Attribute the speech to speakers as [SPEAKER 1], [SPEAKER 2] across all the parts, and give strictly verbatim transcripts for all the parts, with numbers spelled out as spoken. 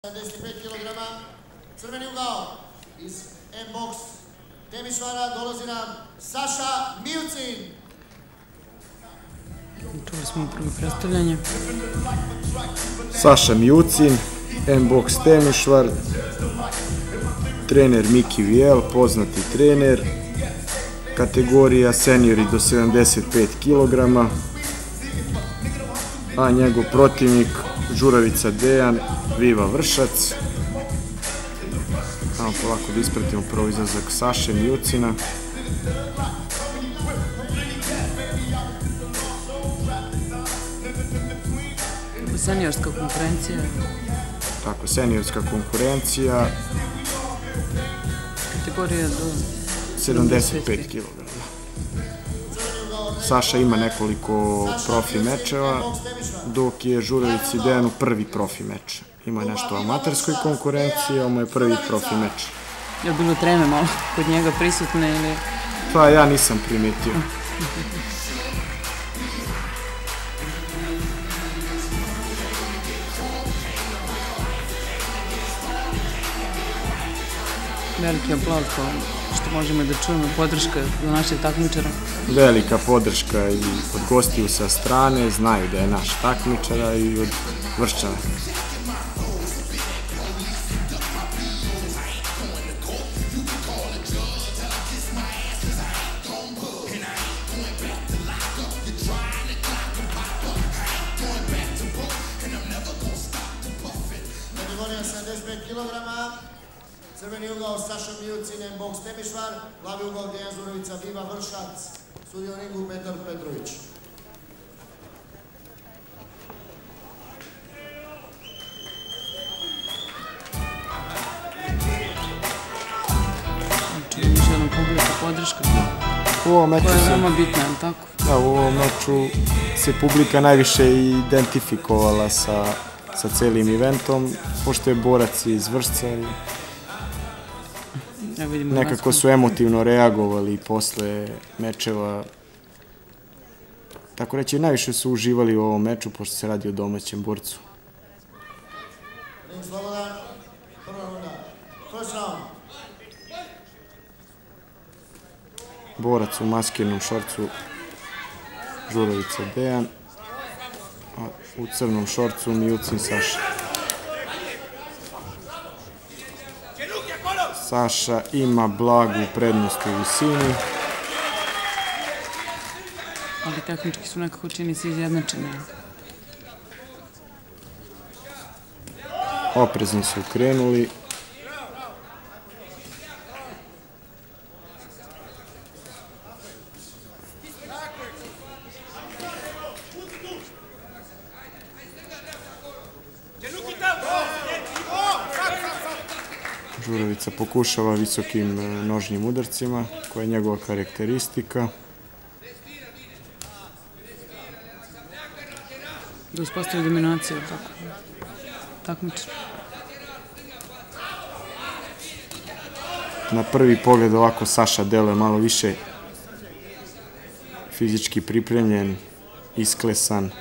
[SPEAKER 1] sedamdeset pet kilograma, crveni ugao iz M-box Temišvara dolazi nam Saša Mijucin.
[SPEAKER 2] Čuli smo prvo predstavljanje.
[SPEAKER 3] Saša Mijucin, M-box Temišvar, trener Miki Vijel, poznati trener, kategorija seniori do sedamdeset pet kilograma, a njegov protivnik Žuravica Dejan, Viva Vršac. Samo polako da ispratimo prvo izlazak Saše Mijucina.
[SPEAKER 2] Seniorska konkurencija.
[SPEAKER 3] Tako, seniorska konkurencija.
[SPEAKER 2] Kategorija do
[SPEAKER 3] sedamdeset pet kilograma. Saša ima nekoliko profi mečeva, dok je Žuravici Dejanu prvi profi meč. Ima nešto u amaterskoj konkurenciji, ovo je prvi profi meč.
[SPEAKER 2] Je li bilo treme malo kod njega prisutne ili...
[SPEAKER 3] Pa ja nisam primetio.
[SPEAKER 2] Veliki aplauz što možemo da čujemo, podrška za našeg takmičara.
[SPEAKER 3] Velika podrška i od gostiju sa strane, znaju da je naš takmičara i od Vrščana.
[SPEAKER 1] Kategorija sedamdeset pet kilograma, crveni ugao Saša Mijucin, M-box Temišvar, glavi ugao Dejan Žuravica, Viva Vršac, sudija u ringu Petar Petrović.
[SPEAKER 2] Čuli još jednom publika podrška
[SPEAKER 3] U ovom meču
[SPEAKER 2] koja je
[SPEAKER 3] se,
[SPEAKER 2] veoma bitna, je li tako?
[SPEAKER 3] da, u ovom meču se publika najviše identifikovala sa, sa celim eventom, pošto je borac iz Vršca i
[SPEAKER 2] Evo vidimo
[SPEAKER 3] nekako su emotivno reagovali posle mečeva. Tako reći, najviše su uživali u ovom meču, pošto se radi o domaćem borcu.
[SPEAKER 1] Ring slobodan, prva runda, first round.
[SPEAKER 3] Borac u maskirnom šorcu Žuravica Dejan, a u crnom šorcu Mijucin Saša. Saša ima blagu prednost u visini.
[SPEAKER 2] Ali tehnički su nekako čini se izjednačeni.
[SPEAKER 3] Oprezno su krenuli. Žuravica pokušava visokim nožnim udarcima, koja je njegova karakteristika.
[SPEAKER 2] Da uspostavi dominaciju, tako. Takmičar.
[SPEAKER 3] Na prvi pogled ovako Saša deluje malo više fizički pripremljen, isklesan.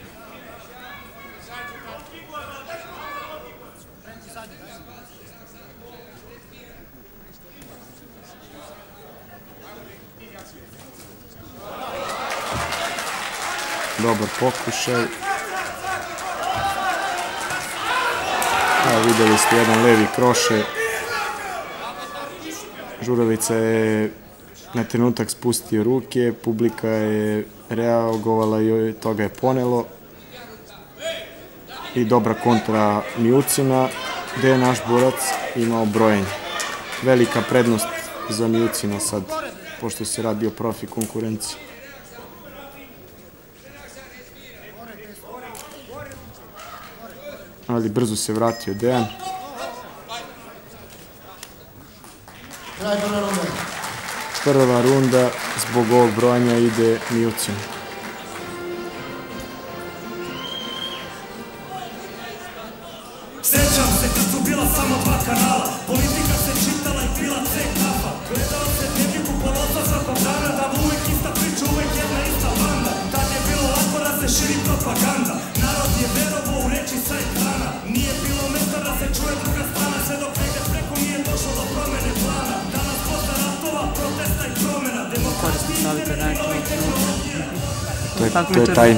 [SPEAKER 3] Dobar pokušaj. Evo, videli ste jedan levi kroše. Žuravica je na trenutak spustio ruke, publika je reagovala i toga je ponelo. I dobra kontra Mijucina, gde je naš borac imao brojenje. Velika prednost za Mijucina sad, pošto se radi o profi konkurenciji. Ali brzo se vratio Dejan.
[SPEAKER 1] Kraj prva runda.
[SPEAKER 3] Prva runda zbog ovog brojanja ide Mijucin.
[SPEAKER 4] Sjećam se kad su bila samo dva kanala, politika se čitala i pila cek kafa. Gledao se dnevniku polosa svakog dana, da uvijek ista priča, uvijek jedna ista banda. Tad je bilo lako da se širi propaganda, narod je verovo u reči sa ekrana. Nije bilo mesta da se čuje
[SPEAKER 3] To je tajna.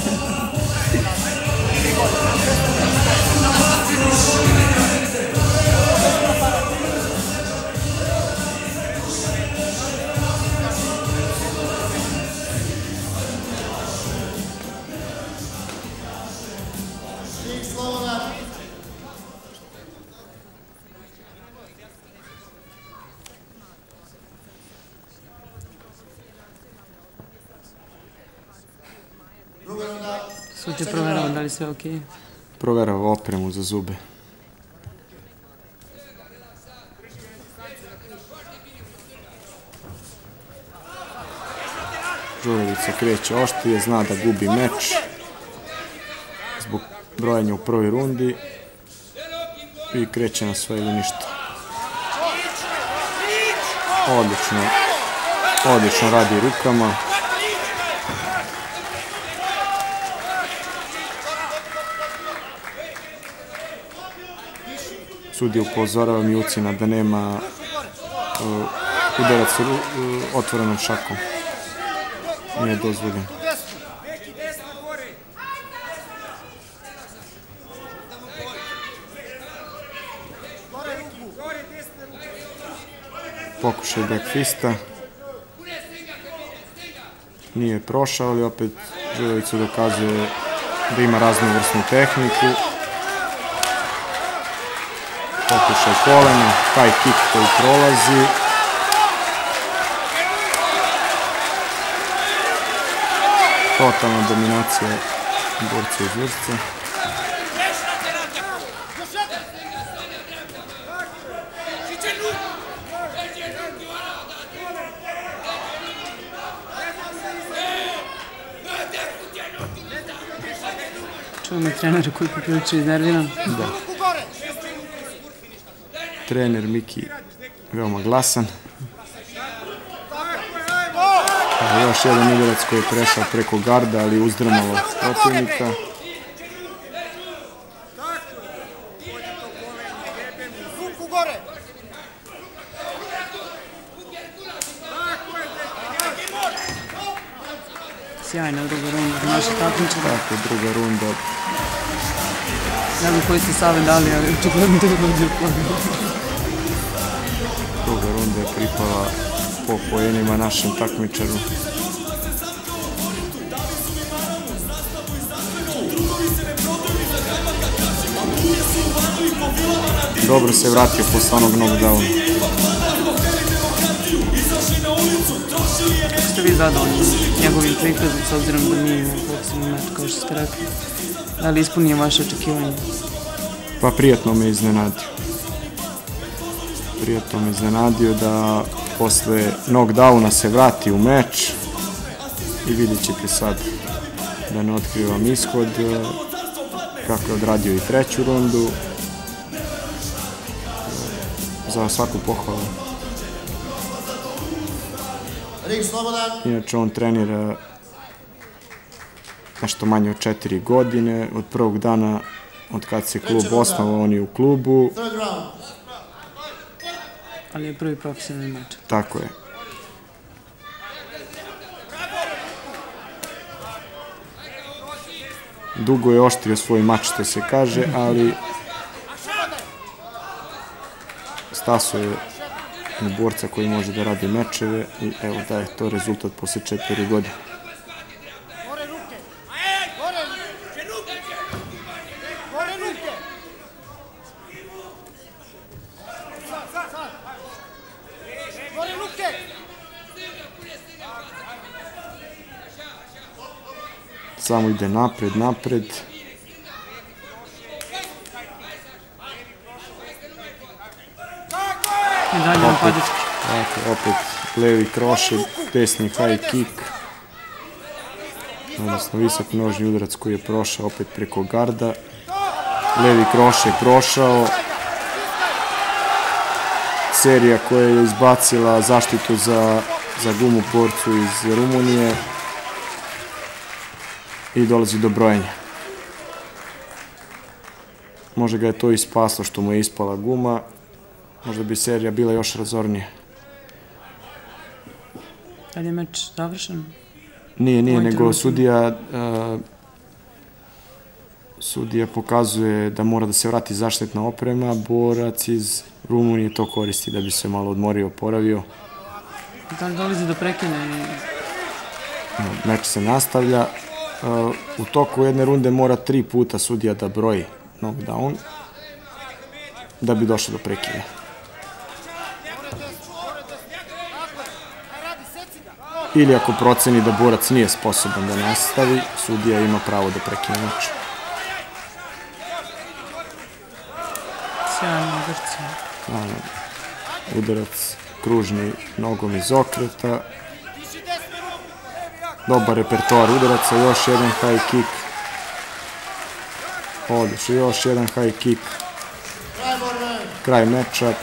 [SPEAKER 2] Sud je proverao da li sve ok?
[SPEAKER 3] Proverao opremu za zube. Žurovica kreće oštrije, zna da gubi meč zbog brojanja u prvoj rundi i kreće na sve ili ništa. Odlično, odlično radi rukama. Sudija upozorava Mijucina da nema udarac otvorenom šakom. Nije dozvoljeno. Pokušaj backfista. Nije prošao, ali opet Žurovica dokazuje da ima raznovrsnu tehniku. Pokušaj kolena, high kick koji prolazi. Totalna dominacija borca iz Vršca.
[SPEAKER 2] Čujemo trenera koji je poprilično iznerviran.
[SPEAKER 3] Da. Trener Miki veoma glasan. Još jedan igrac koji je prešao preko garda, ali uzdrmalo protivnika.
[SPEAKER 2] Sjajna druga runda za naše takmičare.
[SPEAKER 3] Tako, druga runda.
[SPEAKER 2] Ne znam koji ste savjet dali, ali očigledno to je dođe u planu.
[SPEAKER 3] Druga runda je pripala po poenima našem takmičaru. Dobro se vratio posle onog knockdowna.
[SPEAKER 2] Ste vi zadovoljni njegovim prikazom, s obzirom da nije imao boksovni meč, kao što ste rekli? Da li ispunio vaše očekivanje?
[SPEAKER 3] Pa prijatno me iznenadio. Prijatno me iznenadio da posle knockdowna se vrati u meč i vidjet ćete sad, da ne otkrivam ishod, kako je odradio i treću rundu. Za svaku pohvalu. Inače, on trenira nešto manje od četiri godine. Od prvog dana, od kad se klub osnovao, on je u klubu.
[SPEAKER 2] Ali je prvi profesionalni meč.
[SPEAKER 3] Tako je. Dugo je oštrio svoj mač, što se kaže, ali Staso je borca koji može da radi mečeve i evo da je to rezultat posle četiri godine. Samo ide napred, napred.
[SPEAKER 2] I dalje napadački.
[SPEAKER 3] Tako, opet levi krošet, desni high kick. Odnosno visok nožni udarac koji je prošao opet preko garda. Levi kroš je prošao. Serija koja je izbacila zaštitu za, za gumu borcu iz Rumunije. I dolazi do brojenja. Možda ga je to i spaslo što mu je ispala guma. Možda bi serija bila još razornija.
[SPEAKER 2] Da li je meč završen?
[SPEAKER 3] Nije, nije, nego sudija sudija pokazuje da mora da se vrati zaštitna oprema, borac iz Rumunije to koristi da bi se malo odmorio, oporavio.
[SPEAKER 2] Da li dolazi do prekine?
[SPEAKER 3] Meč se nastavlja. U toku jedne runde mora tri puta sudija da broji knockdown da bi došlo do prekine. Ili ako proceni da borac nije sposoban da nastavi, sudija ima pravo da prekine meč.
[SPEAKER 2] Sjajno udarci.
[SPEAKER 3] Udarac kružni nogom iz okreta. Dobar repertoar udaraca, još jedan high kick. Odlično, još jedan high kick. Kraj meča.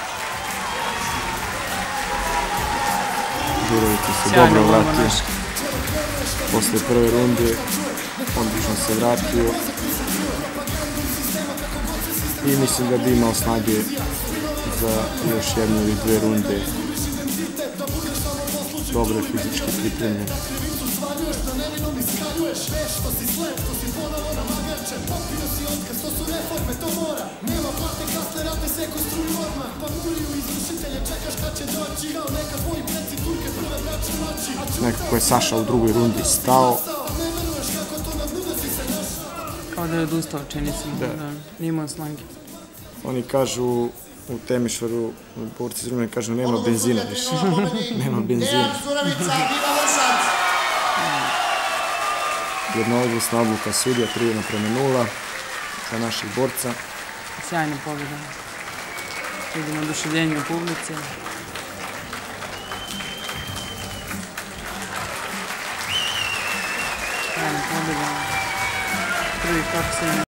[SPEAKER 3] Đurovica se dobro vratio. Posle prve runde odlično se vratio. I mislim da bi imao snage za još jednu ili dve runde. Dobro je fizički pripremljen. Nekako je Saša u drugoj rundi stao.
[SPEAKER 2] Kao da je odustao, čini se mu, da nije imao snage.
[SPEAKER 3] Oni kažu u Temišvaru, borci iz Rumunije kažu nema benzina više. Nema benzina. Jednoglasna odluka sudija, tri naprema nula za naših borca.
[SPEAKER 2] Sjajna pobjeda. Vidimo oduševljenje u publici. Sjajna pobjeda. Prvi kako se